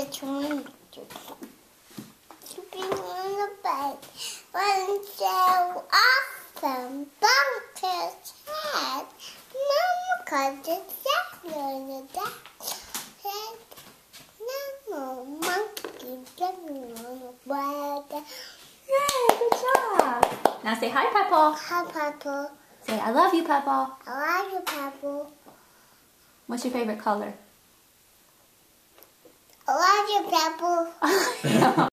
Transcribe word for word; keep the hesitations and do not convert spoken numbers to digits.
which one? Sleeping on the bed. Wasn't so awesome. Bumped his head. Mama caught the sack on the deck. Said, no, monkey jumping on the bed. Yay, good job. Now say hi, Peppa. Hi, Peppa. Say, I love you, Peppa. I love you, Peppa. What's your favorite color? I love you, Peppa.